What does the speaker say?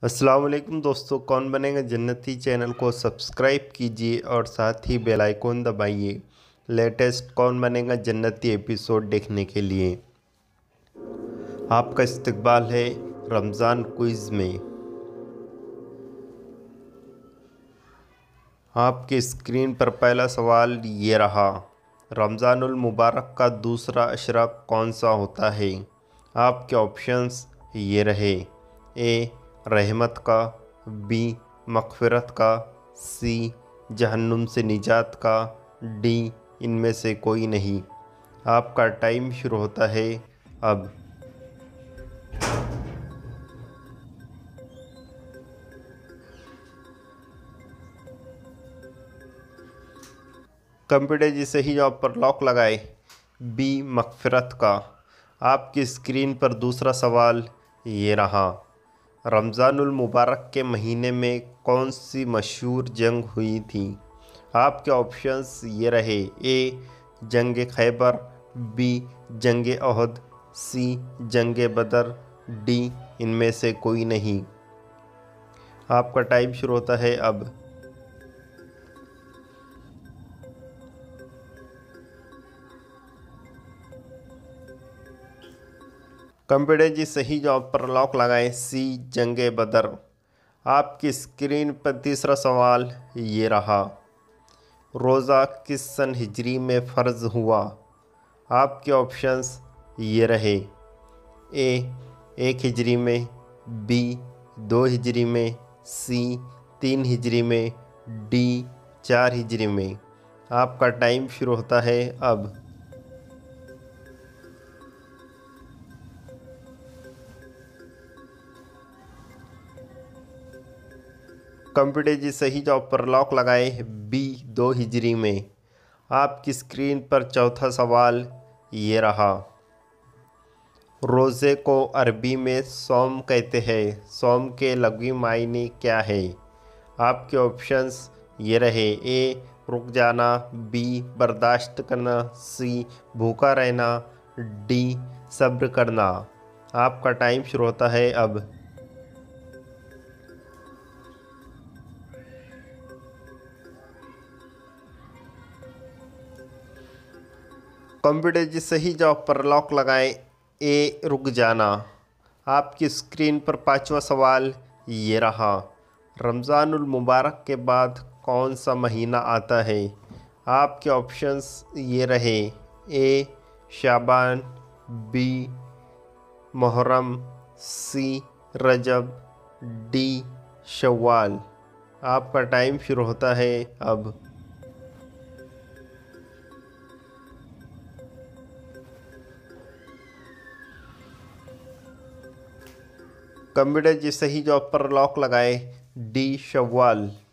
अस्सलाम वालेकुम दोस्तों, कौन बनेगा जन्नती चैनल को सब्सक्राइब कीजिए और साथ ही बेल आइकन दबाइए लेटेस्ट कौन बनेगा जन्नती एपिसोड देखने के लिए। आपका इस्तकबाल है रमज़ान क्विज़ में। आपकी स्क्रीन पर पहला सवाल ये रहा, रमज़ानुल मुबारक का दूसरा अशरा कौन सा होता है। आपके ऑप्शंस ये रहे, ए रहमत का, बी मग़फ़िरत का, सी जहन्नुम से निजात का, डी इनमें से कोई नहीं। आपका टाइम शुरू होता है अब। कंप्यूटर जी सही जवाब पर लॉक लगाए, बी मग़फ़िरत का। आपकी स्क्रीन पर दूसरा सवाल ये रहा, रमज़ानुल मुबारक के महीने में कौन सी मशहूर जंग हुई थी। आपके ऑप्शंस ये रहे, ए जंग खैबर, बी जंग अहद, सी जंग बदर, डी इनमें से कोई नहीं। आपका टाइम शुरू होता है अब। कंप्यूटर जी सही जवाब पर लॉक लगाएं, सी जंग बदर। आपकी स्क्रीन पर तीसरा सवाल ये रहा, रोज़ा किस सन हिजरी में फ़र्ज़ हुआ। आपके ऑप्शंस ये रहे, ए 1 हिजरी में, बी 2 हिजरी में, सी 3 हिजरी में, डी 4 हिजरी में। आपका टाइम शुरू होता है अब। कंप्यूटर जी सही जवाब पर लॉक लगाए, बी 2 हिजरी में। आपकी स्क्रीन पर चौथा सवाल ये रहा, रोज़े को अरबी में सौम कहते हैं, सौम के लग़वी मायने क्या है। आपके ऑप्शंस ये रहे, ए रुक जाना, बी बर्दाश्त करना, सी भूखा रहना, डी सब्र करना। आपका टाइम शुरू होता है अब। कंप्यूटर जी सही जवाब पर लॉक लगाएं, ए रुक जाना। आपकी स्क्रीन पर पांचवा सवाल ये रहा, रमज़ानुल मुबारक के बाद कौन सा महीना आता है। आपके ऑप्शंस ये रहे, A Shaban, B Muharram, C Rajab, D Shawwal. आपका टाइम शुरू होता है अब। कंप्यूटर जी सही जवाब पर लॉक लगाए, डी शव्वाल।